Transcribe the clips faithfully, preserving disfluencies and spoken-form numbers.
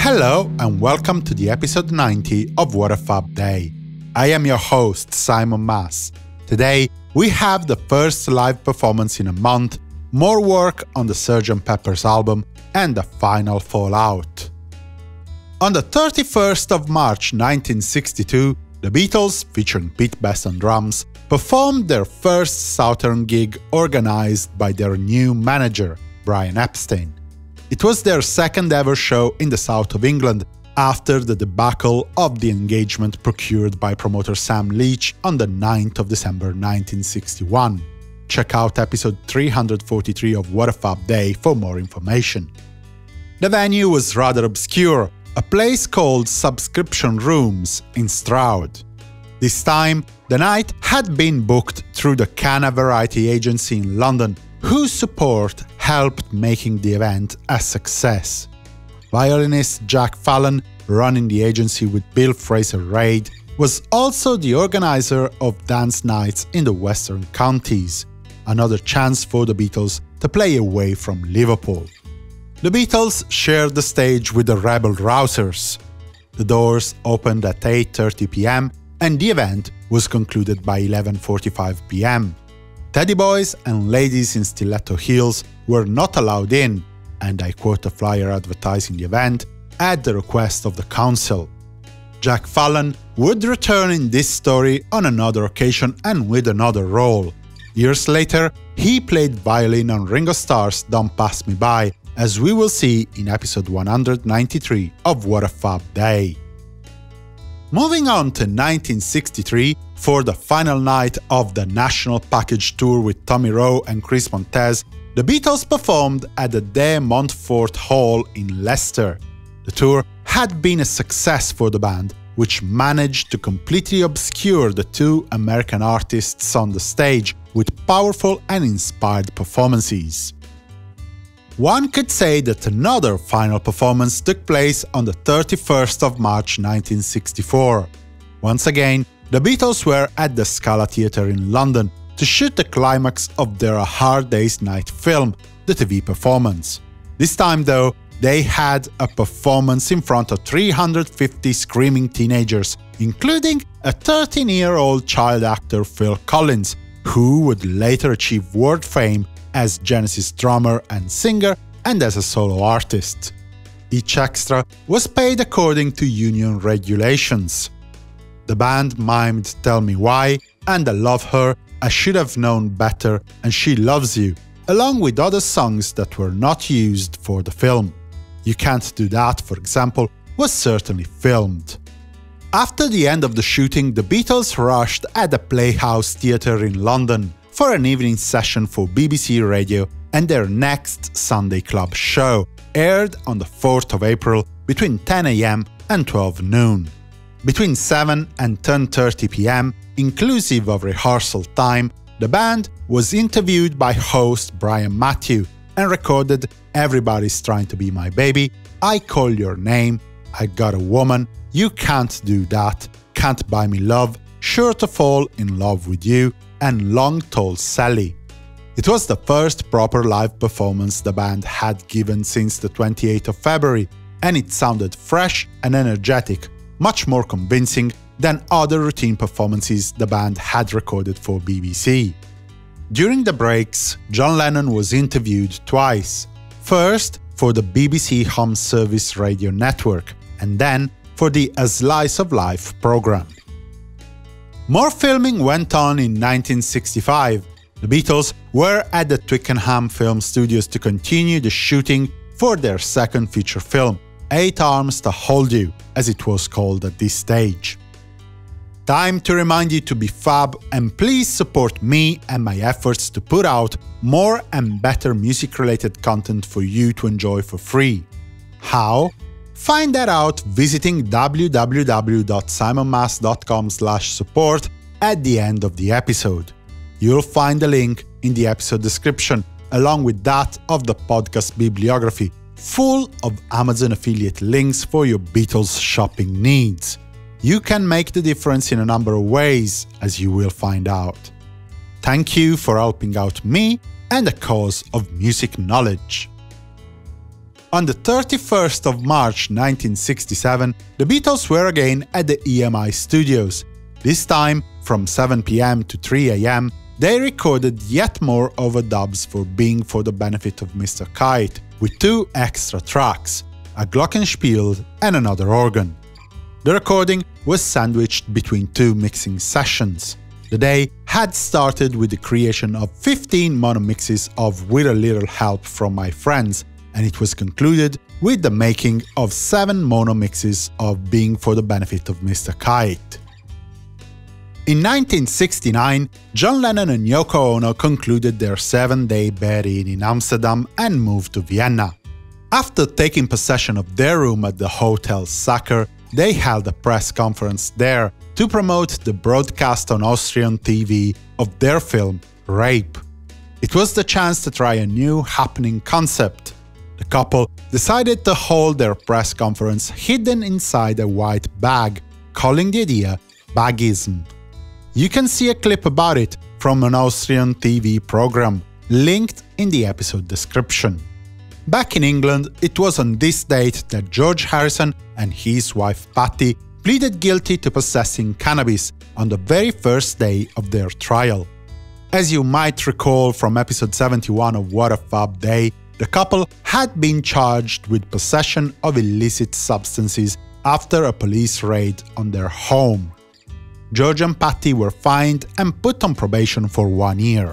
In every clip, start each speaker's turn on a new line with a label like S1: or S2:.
S1: Hello and welcome to the episode ninety of What a Fab Day. I am your host, Simon Mas. Today, we have the first live performance in a month, more work on the Sergeant Pepper's album, and the final fallout. On the thirty-first of March nineteen sixty-two, the Beatles, featuring Pete Best on drums, performed their first Southern gig organized by their new manager, Brian Epstein. It was their second ever show in the south of England, after the debacle of the engagement procured by promoter Sam Leach on the ninth of December nineteen sixty-one. Check out episode three hundred forty-three of What a Fab Day for more information. The venue was rather obscure, a place called Subscription Rooms in Stroud. This time, the night had been booked through the Cana Variety Agency in London, whose support helped making the event a success. Violinist Jack Fallon, running the agency with Bill Fraser-Reid, was also the organizer of dance nights in the Western Counties, another chance for the Beatles to play away from Liverpool. The Beatles shared the stage with the Rebel Rousers. The doors opened at eight thirty p m and the event was concluded by eleven forty-five p m Teddy Boys and Ladies in Stiletto Heels were not allowed in, and I quote a flyer advertising the event, at the request of the council. Jack Fallon would return in this story on another occasion and with another role. Years later, he played violin on Ringo Starr's Don't Pass Me By, as we will see in episode one hundred ninety-three of What a Fab Day. Moving on to nineteen sixty-three, for the final night of the National Package Tour with Tommy Roe and Chris Montez, the Beatles performed at the De Montfort Hall in Leicester. The tour had been a success for the band, which managed to completely obscure the two American artists on the stage with powerful and inspired performances. One could say that another final performance took place on the thirty-first of March nineteen sixty-four. Once again, the Beatles were at the Scala Theatre in London to shoot the climax of their A Hard Day's Night film, the T V performance. This time, though, they had a performance in front of three hundred fifty screaming teenagers, including a thirteen-year-old child actor Phil Collins, who would later achieve world fame as Genesis drummer and singer and as a solo artist. Each extra was paid according to union regulations. The band mimed Tell Me Why and I Love Her, I Should Have Known Better and She Loves You, along with other songs that were not used for the film. You Can't Do That, for example, was certainly filmed. After the end of the shooting, the Beatles rushed at the Playhouse Theatre in London for an evening session for B B C Radio, and their next Sunday Club show aired on the fourth of April between ten a m and twelve noon. Between seven and ten thirty p m, inclusive of rehearsal time, the band was interviewed by host Brian Matthew and recorded Everybody's Trying to Be My Baby, I Call Your Name, I Got a Woman, You Can't Do That, Can't Buy Me Love, Sure to Fall in Love with You, and Long Tall Sally. It was the first proper live performance the band had given since the twenty-eighth of February, and it sounded fresh and energetic, much more convincing than other routine performances the band had recorded for B B C. During the breaks, John Lennon was interviewed twice, first for the B B C Home Service Radio Network, and then for the A Slice of Life programme. More filming went on in nineteen sixty-five. The Beatles were at the Twickenham Film Studios to continue the shooting for their second feature film, Eight Arms to Hold You, as it was called at this stage. Time to remind you to be fab and please support me and my efforts to put out more and better music-related content for you to enjoy for free. How? Find that out visiting w w w dot simon mas dot com slash support at the end of the episode. You'll find the link in the episode description, along with that of the podcast bibliography, full of Amazon affiliate links for your Beatles shopping needs. You can make the difference in a number of ways, as you will find out. Thank you for helping out me and the cause of music knowledge. On the thirty-first of March nineteen sixty-seven, the Beatles were again at the E M I studios. This time, from seven p m to three a m, they recorded yet more overdubs for Being for the Benefit of Mister Kite, with two extra tracks, a glockenspiel and another organ. The recording was sandwiched between two mixing sessions. The day had started with the creation of fifteen mono mixes of With a Little Help from My Friends, and it was concluded with the making of seven mono mixes of Being for the Benefit of Mister Kite. In nineteen sixty-nine, John Lennon and Yoko Ono concluded their seven-day bed-in in Amsterdam and moved to Vienna. After taking possession of their room at the Hotel Sacher, they held a press conference there to promote the broadcast on Austrian T V of their film Rape. It was the chance to try a new happening concept. The couple decided to hold their press conference hidden inside a white bag, calling the idea Bagism. You can see a clip about it from an Austrian T V program, linked in the episode description. Back in England, it was on this date that George Harrison and his wife Patty pleaded guilty to possessing cannabis on the very first day of their trial. As you might recall from episode seventy-one of What a Fab Day, the couple had been charged with possession of illicit substances after a police raid on their home. George and Patty were fined and put on probation for one year.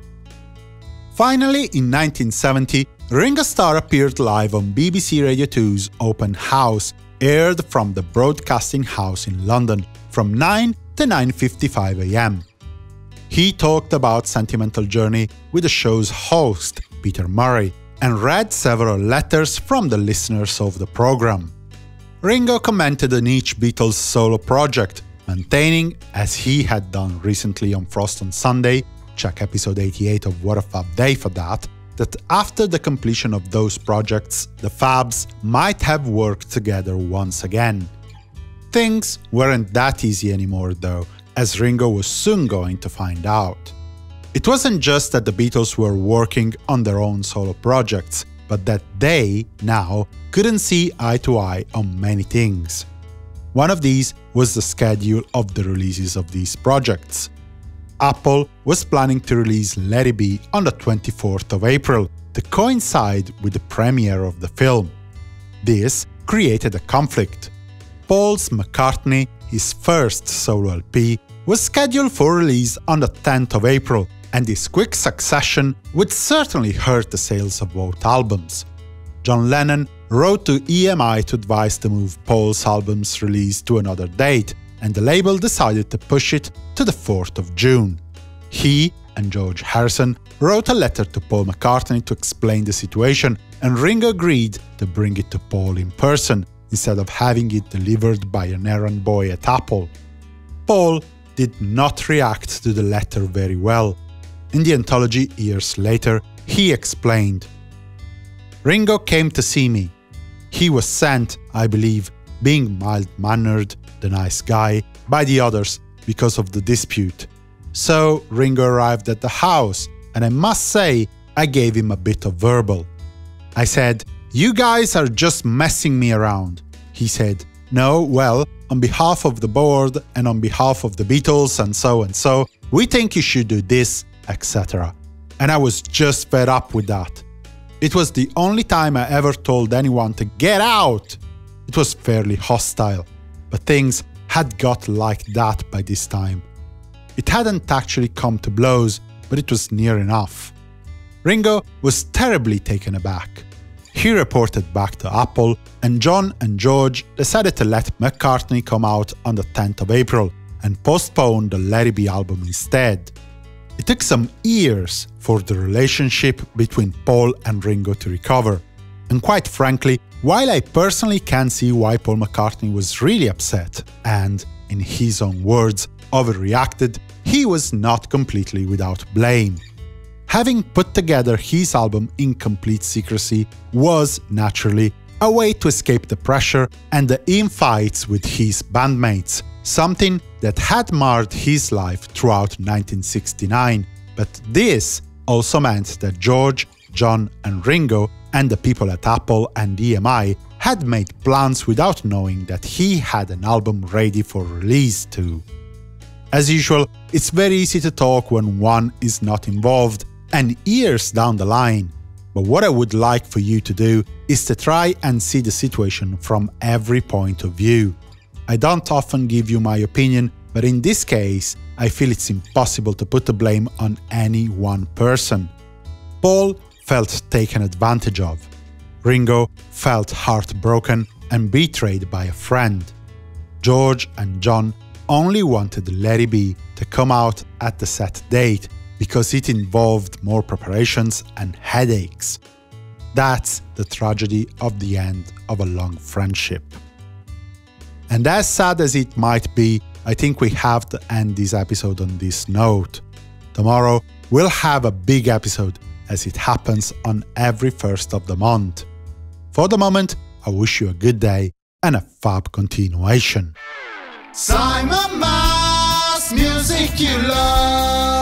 S1: Finally, in nineteen seventy, Ringo Starr appeared live on B B C Radio two's Open House, aired from the Broadcasting House in London, from nine to nine fifty-five a m. He talked about Sentimental Journey with the show's host, Peter Murray, and read several letters from the listeners of the program. Ringo commented on each Beatles solo project, maintaining, as he had done recently on Frost on Sunday, check episode eighty-eight of What a Fab Day for that, that after the completion of those projects, the Fabs might have worked together once again. Things weren't that easy anymore though, as Ringo was soon going to find out. It wasn't just that the Beatles were working on their own solo projects, but that they, now, couldn't see eye to eye on many things. One of these was the schedule of the releases of these projects. Apple was planning to release Let It Be on the twenty-fourth of April, to coincide with the premiere of the film. This created a conflict. Paul's McCartney, his first solo L P, was scheduled for release on the tenth of April, and this quick succession would certainly hurt the sales of both albums. John Lennon wrote to E M I to advise to move Paul's album's release to another date, and the label decided to push it to the fourth of June. He and George Harrison wrote a letter to Paul McCartney to explain the situation, and Ringo agreed to bring it to Paul in person, instead of having it delivered by an errand boy at Apple. Paul did not react to the letter very well. In the anthology years later, he explained, "Ringo came to see me. He was sent, I believe, being mild-mannered, the nice guy, by the others because of the dispute. So Ringo arrived at the house, and I must say I gave him a bit of verbal. I said, 'You guys are just messing me around.' He said, 'No, well, on behalf of the board and on behalf of the Beatles and so and so, we think you should do this, et cetera' And I was just fed up with that. It was the only time I ever told anyone to get out. It was fairly hostile, but things had got like that by this time. It hadn't actually come to blows, but it was near enough." Ringo was terribly taken aback. He reported back to Apple, and John and George decided to let McCartney come out on the tenth of April and postpone the Let It Be album instead. It took some years for the relationship between Paul and Ringo to recover, and quite frankly, while I personally can see why Paul McCartney was really upset and, in his own words, overreacted, he was not completely without blame. Having put together his album in complete secrecy was, naturally, a way to escape the pressure and the infights with his bandmates, something that had marred his life throughout nineteen sixty-nine, but this also meant that George, John and Ringo and the people at Apple and E M I had made plans without knowing that he had an album ready for release too. As usual, it's very easy to talk when one is not involved, and years down the line. But what I would like for you to do is to try and see the situation from every point of view. I don't often give you my opinion, but in this case, I feel it's impossible to put the blame on any one person. Paul felt taken advantage of. Ringo felt heartbroken and betrayed by a friend. George and John only wanted Let It Be to come out at the set date because it involved more preparations and headaches. That's the tragedy of the end of a long friendship. And as sad as it might be, I think we have to end this episode on this note. Tomorrow we'll have a big episode, as it happens on every first of the month. For the moment, I wish you a good day and a fab continuation.
S2: Simon Mas, music you love.